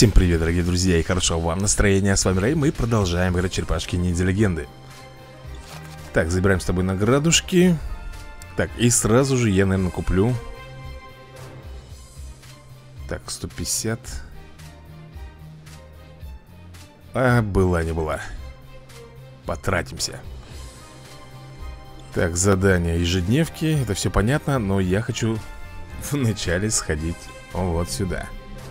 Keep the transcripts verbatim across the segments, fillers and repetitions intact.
Всем привет, дорогие друзья, и хорошо вам настроения. С вами Рэй, мы продолжаем играть черепашки ниндзя легенды. Так, забираем с тобой наградушки. Так, и сразу же я, наверное, куплю. Так, сто пятьдесят. А, была не была. Потратимся. Так, задание ежедневки, это все понятно, но я хочу вначале сходить вот сюда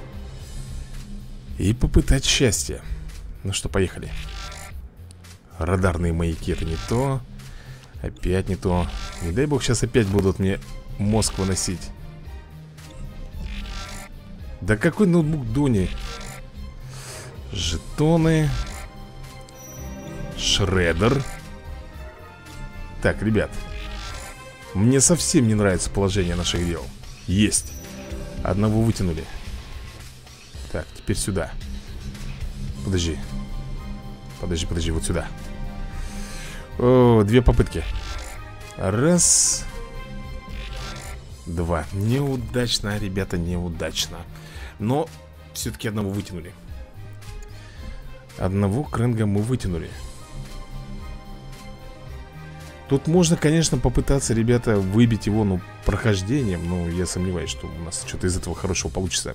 и попытать счастье. Ну что, поехали. Радарные маяки, это не то. Опять не то. Не дай бог, сейчас опять будут мне мозг выносить. Да какой ноутбук Дони? Жетоны. Шреддер. Так, ребят, мне совсем не нравится положение наших дел. Есть. Одного вытянули. Так, теперь сюда. Подожди. Подожди, подожди, вот сюда. О, две попытки. Раз. Два. Неудачно, ребята, неудачно. Но все-таки одного вытянули. Одного кренга мы вытянули. Тут можно, конечно, попытаться, ребята, выбить его, ну, прохождением. Но я сомневаюсь, что у нас что-то из этого хорошего получится.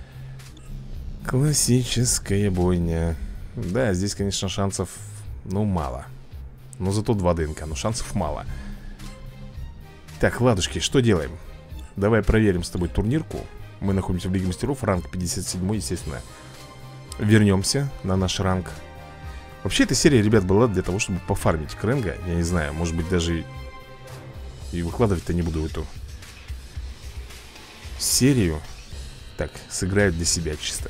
Классическая бойня. Да, здесь, конечно, шансов, ну, мало. Но зато два ДНК, но шансов мало. Так, ладушки, что делаем? Давай проверим с тобой турнирку. Мы находимся в Лиге Мастеров, ранг пятьдесят семь, естественно. Вернемся на наш ранг. Вообще, эта серия, ребят, была для того, чтобы пофармить кренга. Я не знаю, может быть, даже и выкладывать-то не буду эту серию. Так, сыграю для себя чисто.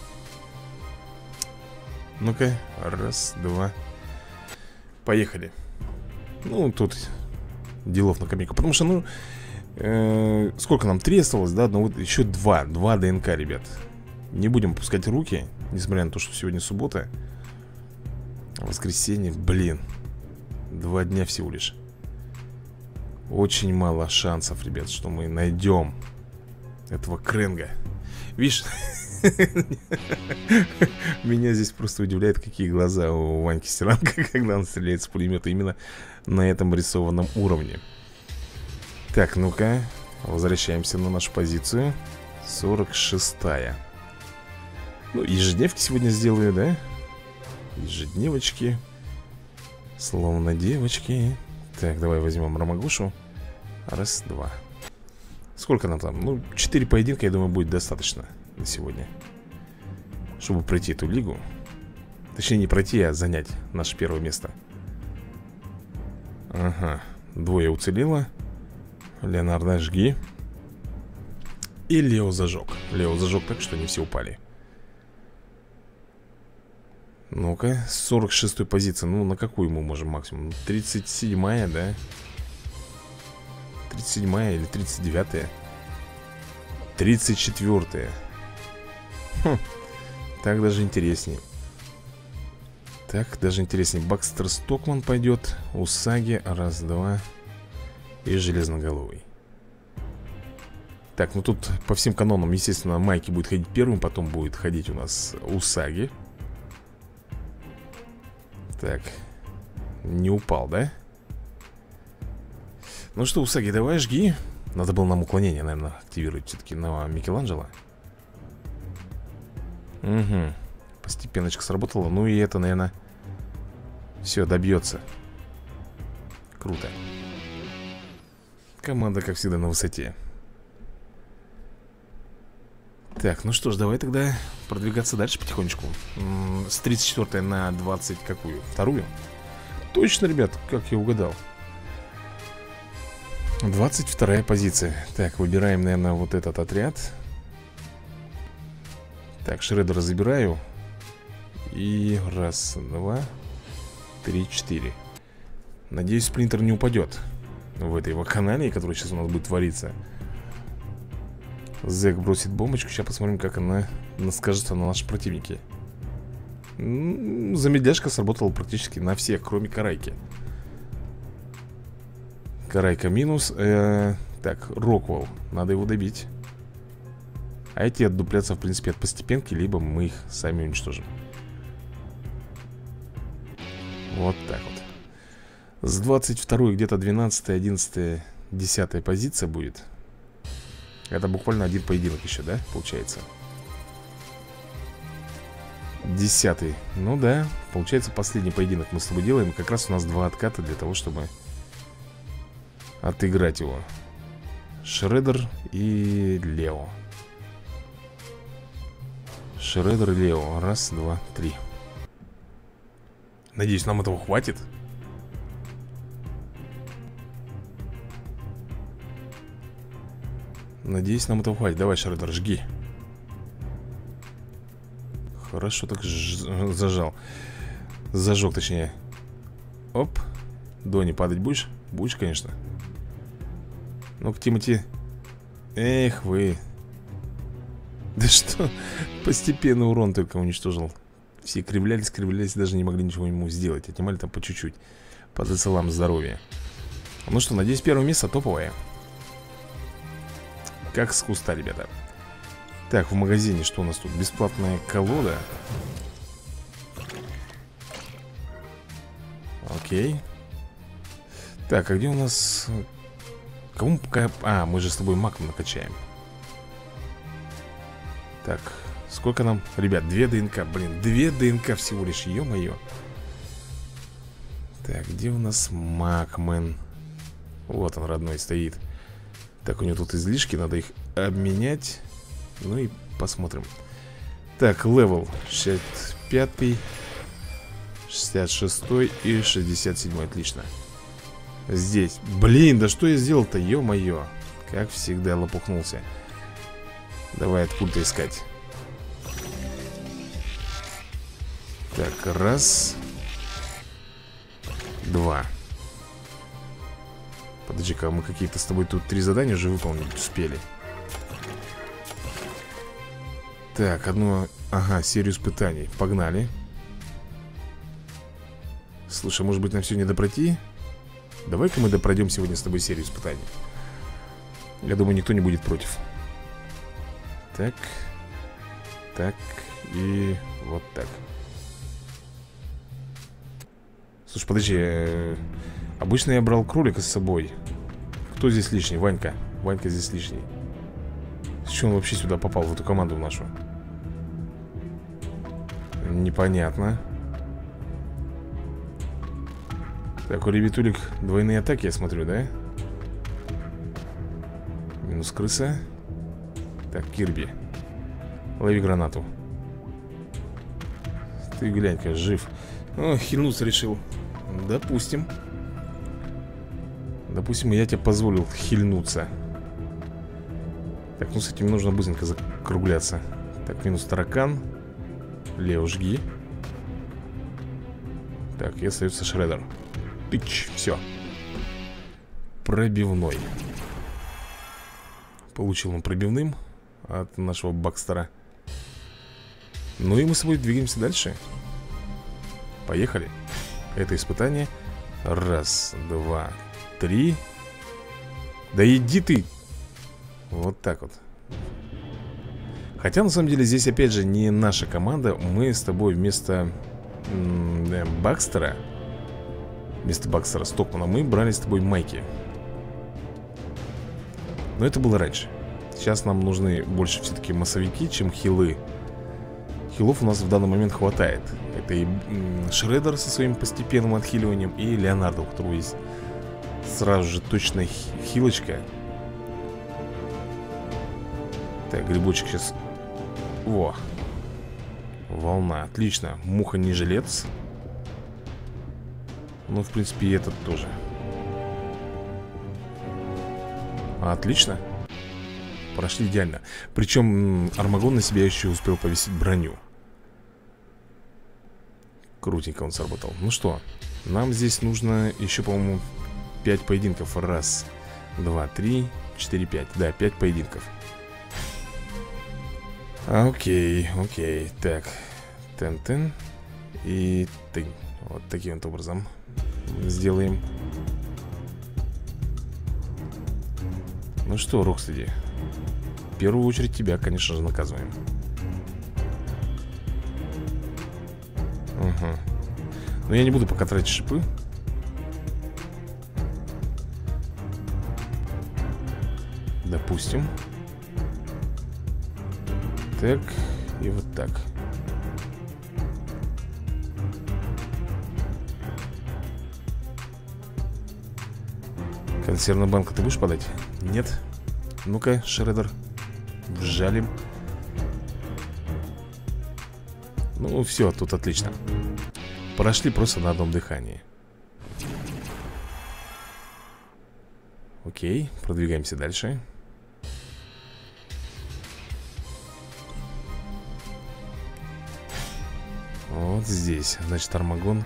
Ну-ка, раз, два. Поехали. Ну, тут делов на копейку. Потому что, ну, э, сколько нам? Три осталось, да? Ну, вот еще два. Два ДНК, ребят. Не будем опускать руки, несмотря на то, что сегодня суббота. Воскресенье, блин. Два дня всего лишь. Очень мало шансов, ребят, что мы найдем этого кренга. Видишь? Меня здесь просто удивляет, какие глаза у Ваньки Стиранга, когда он стреляет с пулемета именно на этом рисованном уровне. Так, ну-ка, возвращаемся на нашу позицию. Сорок шестая. Ну, ежедневки сегодня сделаю, да? Ежедневочки. Словно девочки. Так, давай возьмем Ромагушу. Раз, два. Сколько нам там? Ну, четыре поединка, я думаю, будет достаточно на сегодня, чтобы пройти эту лигу. Точнее, не пройти, а занять наше первое место. Ага, двое уцелело. Леонардо, жги. И Лео зажег. Лео зажег так, что не все упали. Ну-ка, сорок шестая позиция. Ну, на какую мы можем максимум? тридцать седьмая, да? тридцать седьмая или тридцать девятая? тридцать четвёртая. Хм, так даже интереснее. Так даже интереснее. Бакстер Стокман пойдет. Усаги, раз, два. И Железноголовый. Так, ну тут по всем канонам, естественно, Майки будет ходить первым. Потом будет ходить у нас Усаги. Так, не упал, да? Ну что, Усаги, давай жги. Надо было нам уклонение, наверное, активировать все-таки на Микеланджело. Угу. Постепенночка сработала. Ну и это, наверное, все, добьется. Круто. Команда, как всегда, на высоте. Так, ну что ж, давай тогда продвигаться дальше потихонечку. С тридцать четвёртой на двадцать какую? Вторую? Точно, ребят, как я угадал. двадцать вторая позиция. Так, выбираем, наверное, вот этот отряд. Так, Шреддера забираю. И раз, два, три, четыре. Надеюсь, Сплинтер не упадет в этой вакханалии, которая сейчас у нас будет твориться. Зэк бросит бомбочку. Сейчас посмотрим, как она скажется на нашем противнике. Замедляшка сработала практически на всех, кроме Карайки. Карайка минус. э, Так, Роквелл. Надо его добить. А эти отдуплятся, в принципе, от постепенки, либо мы их сами уничтожим. Вот так вот. С двадцать второй где-то двенадцатая, одиннадцатая, десятая позиция будет. Это буквально один поединок еще, да, получается? Десятый. Ну да, получается, последний поединок мы с тобой делаем. Как раз у нас два отката для того, чтобы отыграть его. Шреддер и Лео. Шреддер и Лео. Раз, два, три. Надеюсь, нам этого хватит. Надеюсь, нам этого хватит. Давай, Шреддер, жги. Хорошо так ж... зажал. Зажег, точнее. Оп. Донни, падать будешь? Будешь, конечно. Ну-ка, Тимати. Эх вы. Да что? Постепенно урон только уничтожил. Все кривлялись, кривлялись, даже не могли ничего ему сделать. Отнимали там по чуть-чуть. По зацелам здоровья. Ну что, надеюсь, первое место топовое. Как с куста, ребята. Так, в магазине что у нас тут? Бесплатная колода. Окей. Так, а где у нас... Кому пока... А, мы же с тобой маком накачаем. Так, сколько нам... Ребят, две ДНК, блин, две ДНК всего лишь, ё-моё. Так, где у нас Макмен? Вот он, родной, стоит. Так, у него тут излишки, надо их обменять. Ну и посмотрим. Так, левел шестьдесят пятый, шестьдесят шестой и шестьдесят седьмой, отлично. Здесь, блин, да что я сделал-то, ё-моё. Как всегда лопухнулся. Давай откуда-то искать. Так, раз. Два. Подожди-ка, мы какие-то с тобой тут три задания уже выполнить успели. Так, одну... Ага, серию испытаний. Погнали. Слушай, может быть нам сегодня допройти? Давай-ка мы допройдем сегодня с тобой серию испытаний. Я думаю, никто не будет против. Так. Так. И вот так. Слушай, подожди. э, Обычно я брал кролика с собой. Кто здесь лишний? Ванька. Ванька здесь лишний. С чего он вообще сюда попал, в эту команду нашу? Непонятно. Так, у ребятулек двойные атаки, я смотрю, да? Минус крыса. Так, Кирби. Лови гранату. Ты глянь-ка, жив. О, хильнуться решил. Допустим. Допустим, я тебе позволил хильнуться. Так, ну с этим нужно быстренько закругляться. Так, минус таракан. Лео, жги. Так, и остается Шреддер. Тыч, все. Пробивной. Получил он пробивным от нашего Бакстера. Ну и мы с собой двигаемся дальше. Поехали. Это испытание. Раз, два, три. Да иди ты. Вот так вот. Хотя на самом деле здесь опять же не наша команда. Мы с тобой вместо м, Бакстера, Вместо Бакстера Стокмана мы брали с тобой Майки. Но это было раньше. Сейчас нам нужны больше все-таки массовики, чем хилы. Хилов у нас в данный момент хватает. Это и Шреддер со своим постепенным отхиливанием, и Леонардо, у которого есть сразу же точная хилочка. Так, грибочек сейчас. Во. Волна, отлично. Муха не жилец. Ну, в принципе, и этот тоже. Отлично. Прошли идеально. Причем Армагон на себя еще успел повесить броню. Крутенько он сработал. Ну что, нам здесь нужно еще, по-моему, пять поединков. Раз, два, три, четыре, пять. Да, пять поединков. Окей, окей. Так, тен-тен и ты. Вот таким вот образом сделаем. Ну что, Рокстеди, первую очередь тебя, конечно же, наказываем. Угу. Но я не буду пока тратить шипы. Допустим. Так, и вот так. Консервную банку ты будешь подать? Нет. Ну-ка, Шреддер, вжалим. Ну, все, тут отлично. Прошли просто на одном дыхании. Окей, продвигаемся дальше. Вот здесь, значит, Армагон.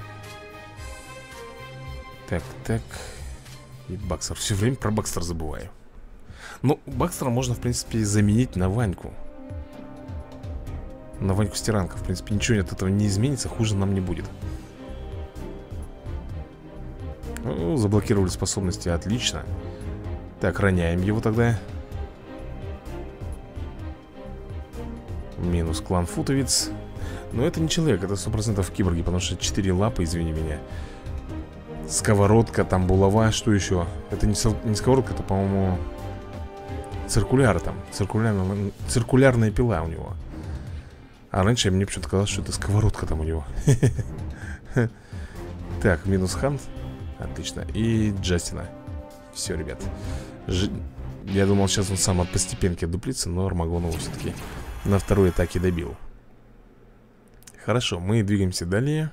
Так, так. И Бакстер. Все время про Бакстера забываю. Ну, Бакстера можно, в принципе, заменить на Ваньку. На Ваньку Стиранка. В принципе, ничего от этого не изменится. Хуже нам не будет. Ну, заблокировали способности. Отлично. Так, роняем его тогда. Минус клан Футовец. Но это не человек, это сто процентов киборги. Потому что четыре лапы, извини меня. Сковородка, там булава, что еще? Это не, не сковородка, это, по-моему, циркуляр там. Циркулярная, циркулярная пила у него. А раньше мне почему-то казалось, что это сковородка там у него. Так, минус Хант. Отлично. И Джастина. Все, ребят. Ж... Я думал, сейчас он сам от постепенки отдуплится, но Армагон его все-таки на второй атаке добил. Хорошо, мы двигаемся далее.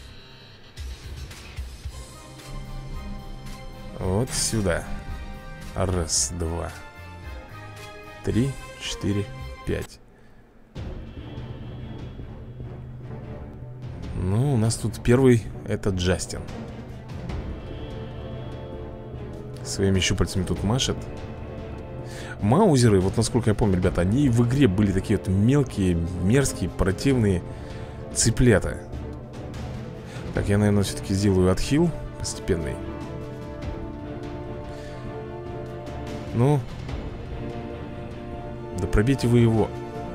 Вот сюда. Раз, два, три, четыре, пять. Ну, у нас тут первый, это Джастин. Своими щупальцами тут машет. Маузеры, вот насколько я помню, ребята, они в игре были такие вот мелкие, мерзкие, противные цыплята. Так, я, наверное, все-таки сделаю отхил постепенный. Ну, да пробейте вы его.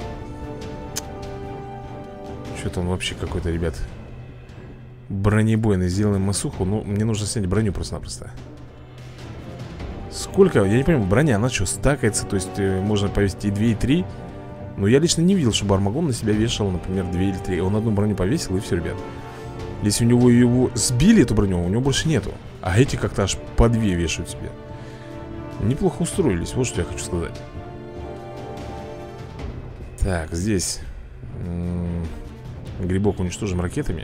Что-то он вообще какой-то, ребят, бронебойный. Сделаем масуху. Ну, мне нужно снять броню просто-напросто. Сколько? Я не понимаю, броня, она что, стакается? То есть э, можно повесить и две, и три. Но я лично не видел, чтобы Армагон на себя вешал, например, две или три. Он одну броню повесил, и все, ребят. Если у него его сбили, эту броню, у него больше нету. А эти как-то аж по две вешают себе. Неплохо устроились, вот что я хочу сказать. Так, здесь м-м, грибок уничтожим ракетами.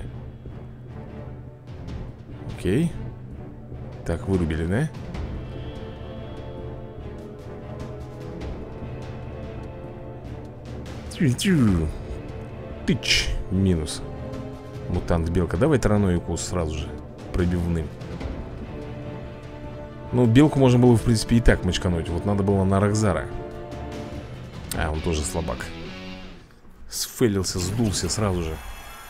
Окей. Так, вырубили, да? Тю-тю. Тыч. Минус. Мутант белка. Давай тройной укус сразу же. Пробивным. Ну, белку можно было, в принципе, и так мочкануть. Вот надо было на Рокзара. А, он тоже слабак. Сфейлился, сдулся сразу же.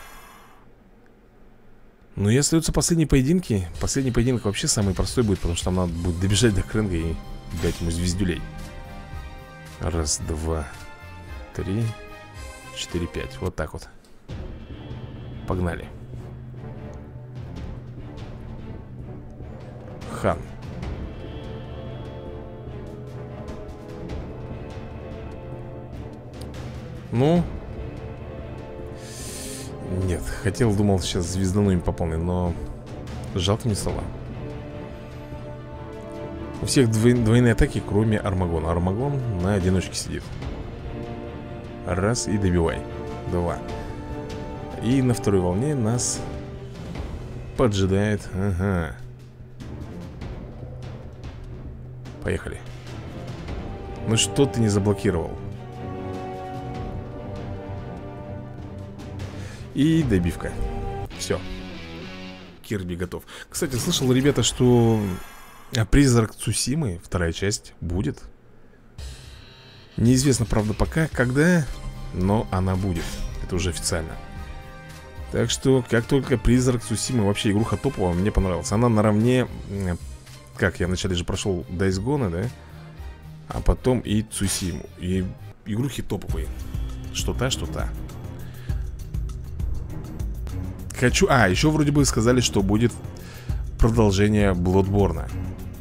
Ну и остаются последние поединки. Последний поединок вообще самый простой будет, потому что там надо будет добежать до Крэнга и дать ему звездюлей. Раз, два, три, четыре, пять. Вот так вот. Погнали. Хан. Ну. Нет, хотел, думал, сейчас звездану им пополнить, но жалко не стало. У всех двой... двойные атаки, кроме Армагона. Армагон на одиночке сидит. Раз и добивай. Два. И на второй волне нас поджидает. Ага. Поехали. Ну что ты не заблокировал? И добивка. Все. Кирби готов. Кстати, слышал, ребята, что Призрак Цусимы, вторая часть, будет. Неизвестно, правда, пока, когда, но она будет. Это уже официально. Так что, как только Призрак Цусимы, вообще игруха топовая, мне понравилась. Она наравне, как я вначале же прошел Days Gone, да? А потом и Цусиму. И игрухи топовые. Что та, что та. Хочу... А, еще вроде бы сказали, что будет продолжение Bloodborne.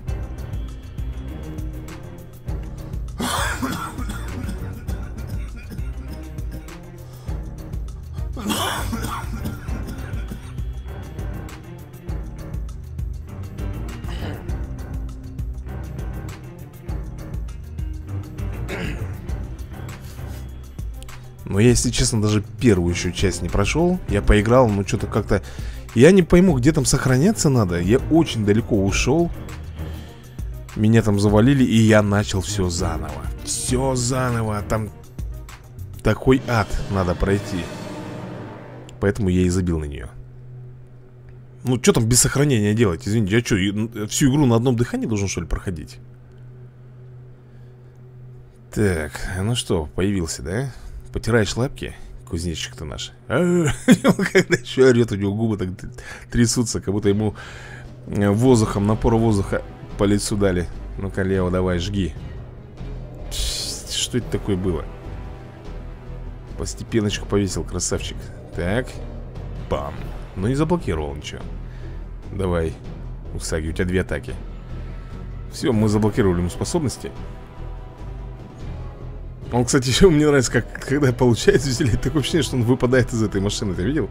Но я, если честно, даже первую еще часть не прошел. Я поиграл, но что-то как-то... Я не пойму, где там сохраняться надо. Я очень далеко ушел. Меня там завалили, и я начал все заново. Все заново. Там такой ад надо пройти. Поэтому я и забил на нее. Ну, что там без сохранения делать? Извините, я что, всю игру на одном дыхании должен, что ли, проходить? Так, ну что, появился, да? Потираешь лапки, кузнечик-то наш. Когда еще орет, у него губы так трясутся, как будто ему воздухом, напор воздуха по лицу дали. Ну-ка, Лео, давай, жги. Что это такое было? Постепеночку повесил, красавчик. Так, бам. Ну не заблокировал ничего. Давай, Усаги, у тебя две атаки. Все, мы заблокировали ему способности. Он, кстати, еще мне нравится, как когда получается веселее. Такое ощущение, что он выпадает из этой машины. Ты видел?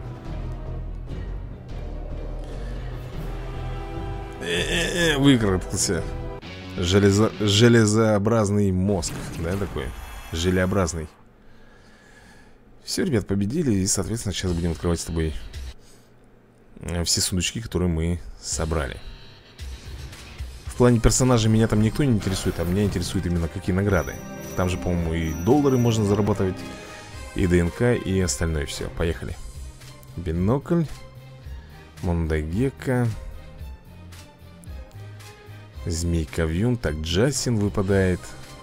Э-э-э, выкарабкался. Железо... Железообразный мозг. Да, такой? Желеобразный. Все, ребят, победили. И, соответственно, сейчас будем открывать с тобой все сундучки, которые мы собрали. В плане персонажей меня там никто не интересует. А меня интересует именно какие награды. Там же, по-моему, и доллары можно зарабатывать, и ДНК, и остальное все. Поехали. Бинокль. Мондагека. Змейка Вьюн. Так, Джастин выпадает.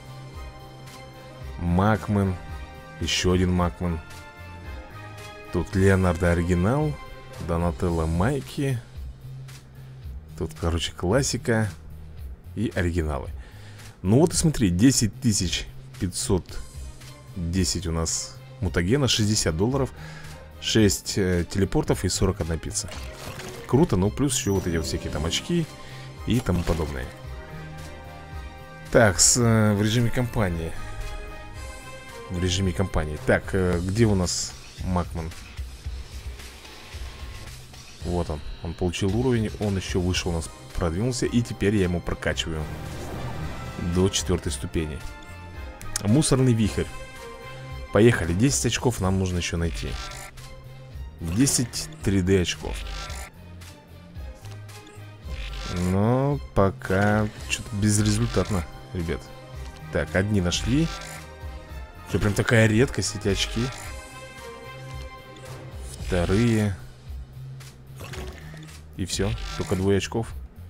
Макмен. Еще один Макмен. Тут Леонардо оригинал. Донателло Майки. Тут, короче, классика. И оригиналы. Ну вот и смотри, десять тысяч пятьсот десять у нас мутагена, шестьдесят долларов, шесть э, телепортов и сорок одна пицца. Круто, ну плюс еще вот эти вот всякие там очки и тому подобное. Так, с, э, в режиме кампании. В режиме кампании. Так, э, где у нас Макман? Вот он, он получил уровень, он еще выше у нас продвинулся. И теперь я ему прокачиваю до четвертой ступени. Мусорный вихрь. Поехали, десять очков нам нужно еще найти. десять три дэ очков. Но пока что-то безрезультатно, ребят. Так, одни нашли. Что, прям такая редкость, эти очки. Вторые. И все, только двое очков.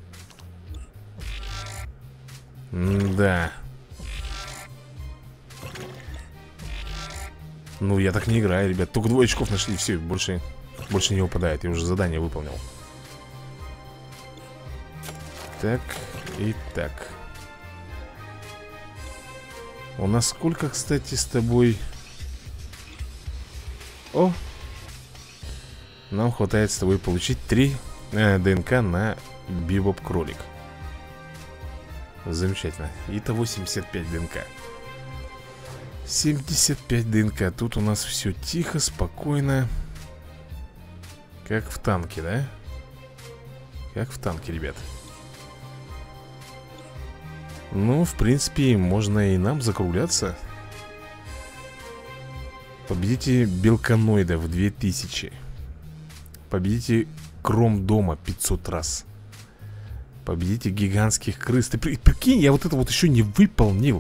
М-да. Ну, я так не играю, ребят. Только двое очков нашли, все, больше, больше не выпадает. Я уже задание выполнил. Так, и так. У нас сколько, кстати, с тобой? О! Нам хватает с тобой получить три э, ДНК на Бибоп Кролик. Замечательно. Итого семьдесят пять ДНК. семьдесят пять ДНК. Тут у нас все тихо, спокойно. Как в танке, да? Как в танке, ребят. Ну, в принципе, можно и нам закругляться. Победите белканоидов две тысячи. Победите Кромдома пятьсот раз. Победите гигантских крыс. Ты при, прикинь, я вот это вот еще не выполнил.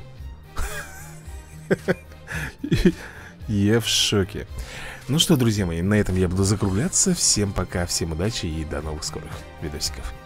Я в шоке. Ну что, друзья мои, на этом я буду закругляться. Всем пока, всем удачи и до новых скорых видосиков.